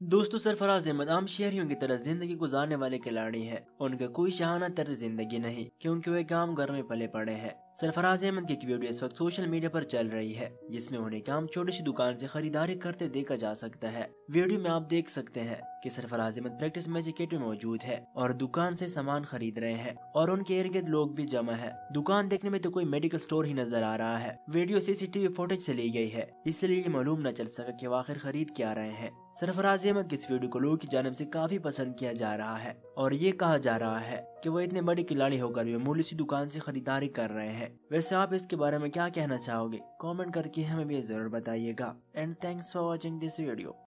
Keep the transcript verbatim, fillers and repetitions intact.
दोस्तों, सरफराज अहमद आम शहरियों की तरह जिंदगी गुजारने वाले खिलाड़ी हैं। उनका कोई शाहाना तर्ज जिंदगी नहीं, क्योंकि वे गांव घर में पले पड़े हैं। सरफराज अहमद की एक वीडियो इस वक्त सोशल मीडिया पर चल रही है, जिसमें उन्हें काम छोटी सी दुकान से खरीदारी करते देखा जा सकता है। वीडियो में आप देख सकते हैं कि Sarfaraz Ahmed practice match kit में मौजूद है और दुकान से सामान खरीद रहे हैं और उनके इर्द गिर्द लोग भी जमा है। दुकान देखने में तो कोई मेडिकल स्टोर ही नजर आ रहा है। वीडियो सीसीटीवी फुटेज से ली गई है, इसलिए ये मालूम न चल सका कि वो आखिर खरीद क्या रहे हैं। सरफराज अहमद की इस वीडियो को लोगों की जानिब से काफी पसंद किया जा रहा है और ये कहा जा रहा है कि वो इतने बड़े खिलाड़ी होकर भी मामूली सी दुकान से खरीदारी कर रहे हैं। वैसे आप इसके बारे में क्या कहना चाहोगे? कमेंट करके हमें भी जरूर बताइएगा। And thanks for watching this video.